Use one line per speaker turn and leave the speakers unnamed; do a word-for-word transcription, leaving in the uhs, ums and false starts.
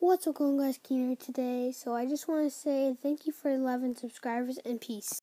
What's up going, guys? Keener today. So I just want to say thank you for eleven subscribers and peace.